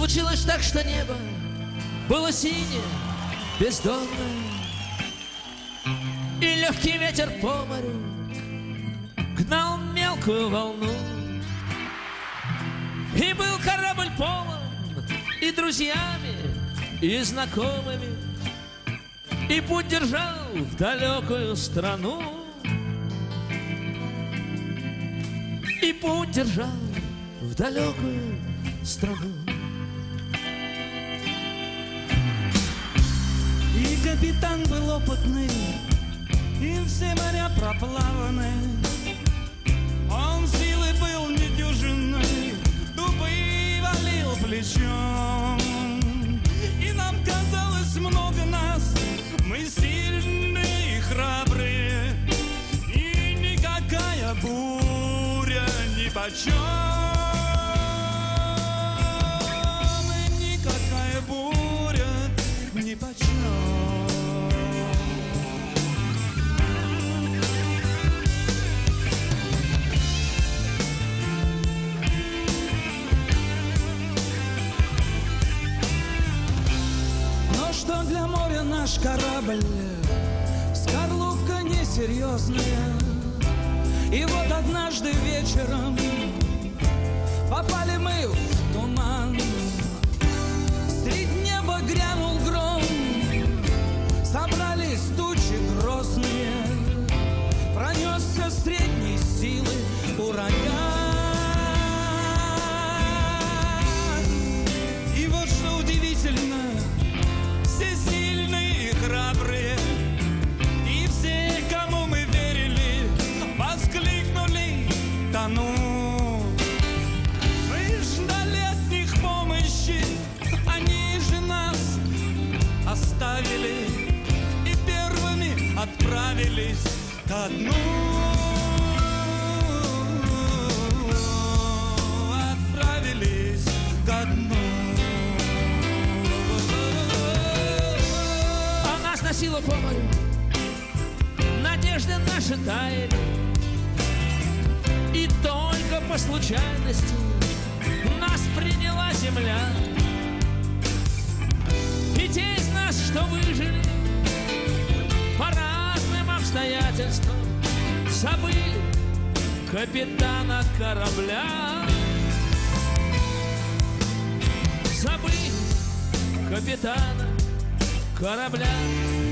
Случилось так, что небо было синее, бездонное, и легкий ветер по морю гнал мелкую волну. И был корабль полон и друзьями, и знакомыми, и путь держал в далекую страну. И путь держал в далекую страну. И капитан был опытный, и все моря проплаваны. Он силы был недюжинный, дубы валил плечом. И нам казалось много нас, мы сильные и храбрые, и никакая буря нипочем. И никакая буря нипочем. Что для моря наш корабль, скорлупка несерьезная. И вот однажды вечером попали мы в туман. Средь неба грянул гром, собрались тучи грозные, пронесся средней силы ураган. И вот что удивительно, все сильные и храбрые, и все, кому мы верили, воскликнули: тону. Мы ждали от них помощи, они же нас оставили и первыми отправились ко дну. Отправились ко дну. Носила по морю, надежды наши таяли, и только по случайности нас приняла земля. И те из нас, что выжили по разным обстоятельствам, забыли капитана корабля. Забыли капитана корабля.